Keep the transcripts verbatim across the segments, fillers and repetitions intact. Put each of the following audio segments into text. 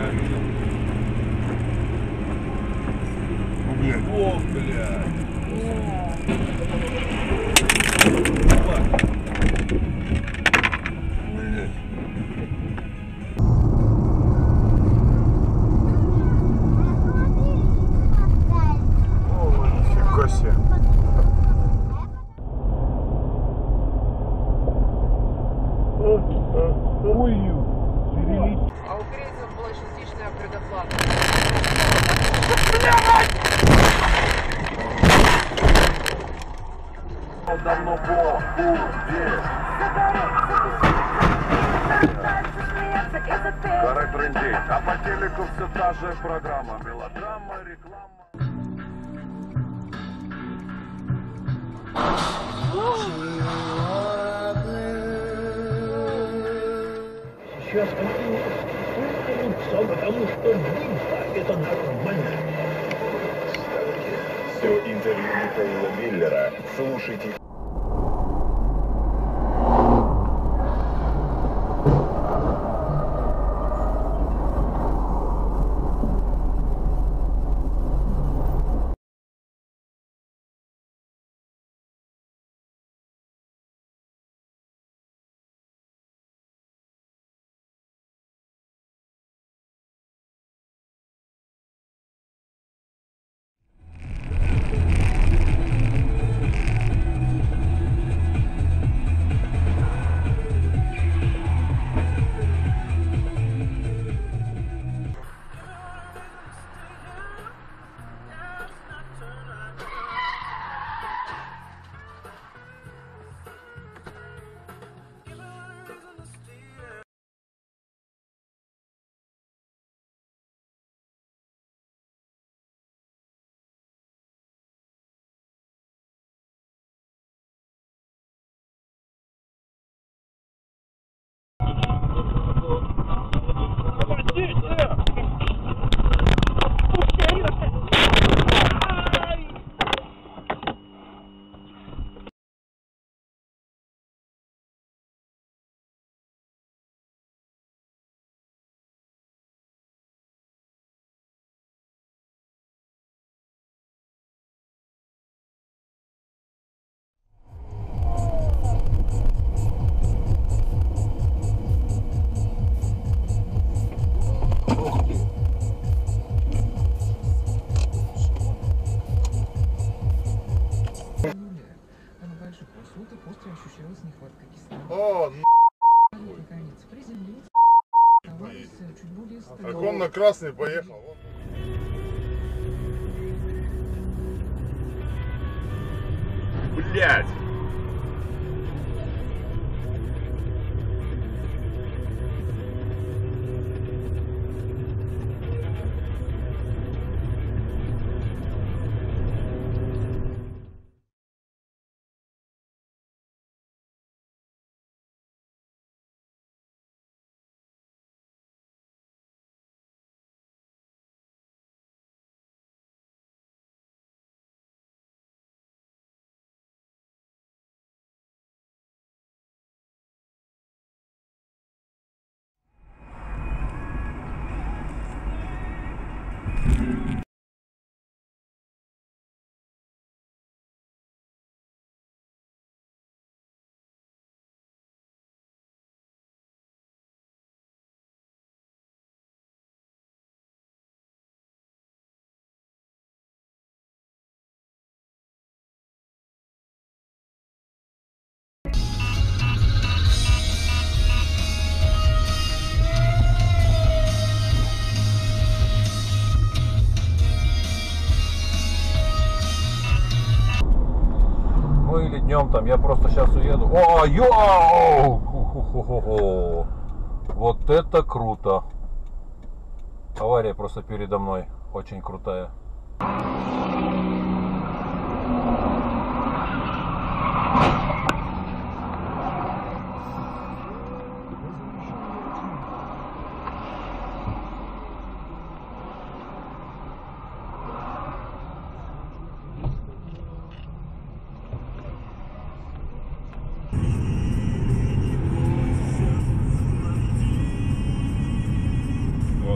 Блядь. О, блядь. А у крейсеров была частичная предоплата. Давно Гора трындеть, а по телеку все та же программа. Мелодрама, реклама. Сейчас потому что дымка – это нормально. Все интервью Михаила Миллера слушайте. О, так он на красный поехал. Блять! Ну или днем там, я просто сейчас уеду. О, йоу! Ху-ху-ху-ху-ху. Вот это круто! Авария просто передо мной, очень крутая.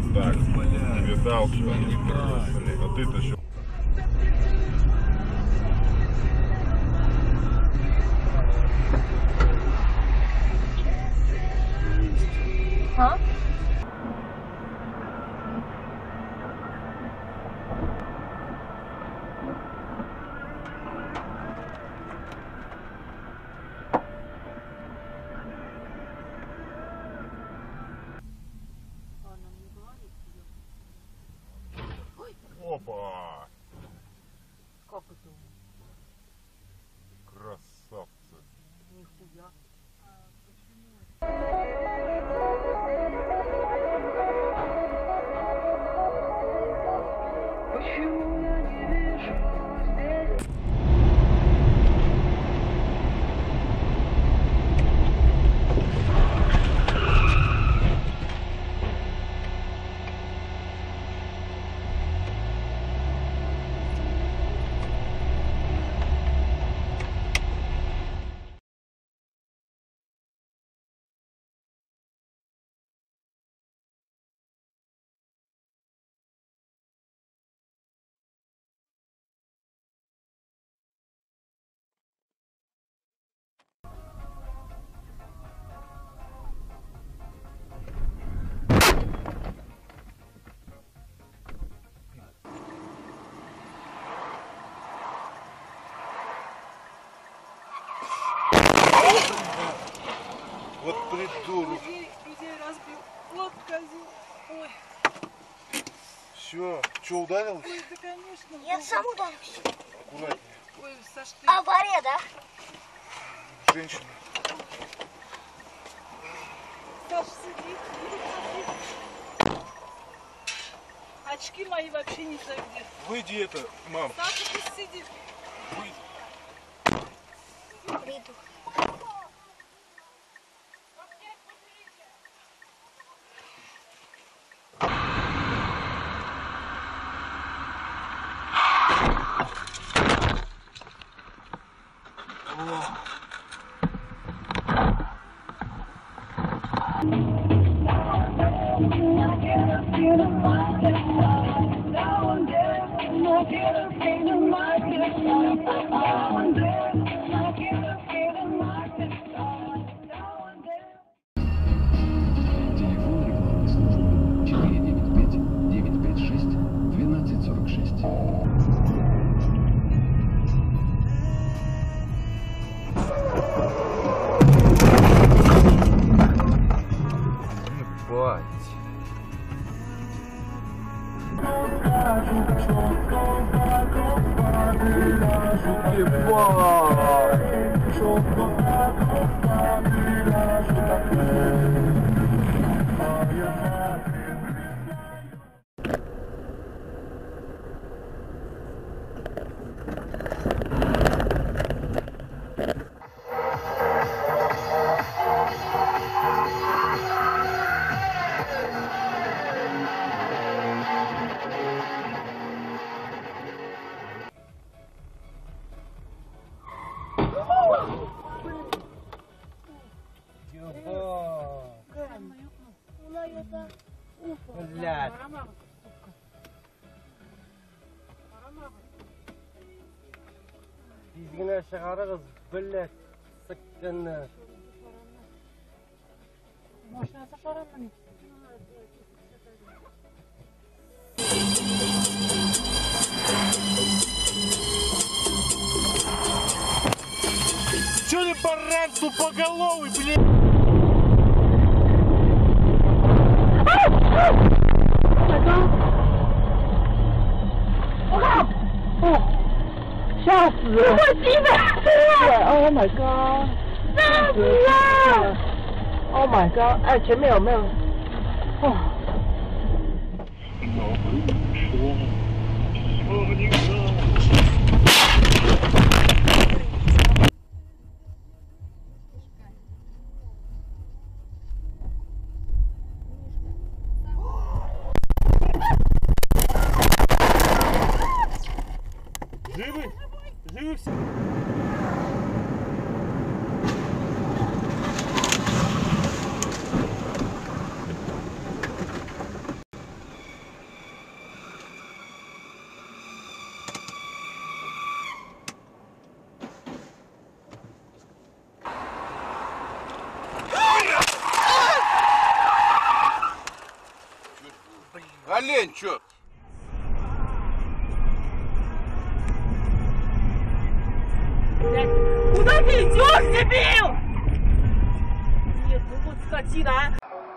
Вот так. Не видал, что они бросили. А ты-то что? А? Опа! Как это? Красавцы. Нихуя. Почему я не вижу здесь? Вот придурок. Людей, людей разбил. Вот козел. Ой, Все, что, ударилась? ой, да конечно. Я Бога. сам ударюсь. Аккуратнее. Ой, Саш, ты... Авария, да? Женщина. Саш, сиди. Очки мои вообще не знаю где. Выйди это, мам. Саша, пусть сидит. Приду. Телефон рекламной службы четыре девять пять девять пять шесть двенадцать сорок шесть. Блядь. Bizgina shaharimiz, блядь, sakkanni. Mashinasi qaramani. Че ты, баран тупоголовый, блядь? 吓死了！我记得 ，Oh my god！ 吓死了 ！Oh my god！ 哎，前面有没有？哦。 Живы? Живы все? Олень, чё? Куда ты идешь, дебил? Нет, ну вот скотина, а.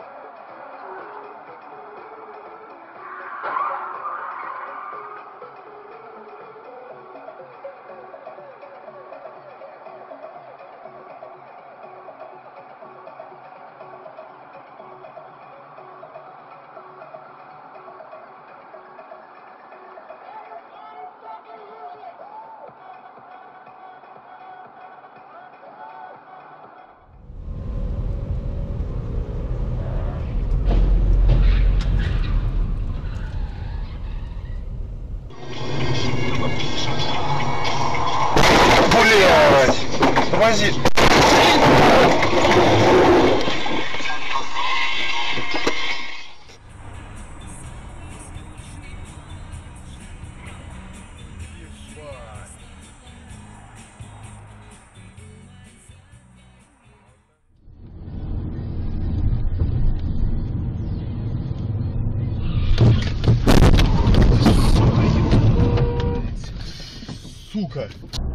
Тормози. Сука.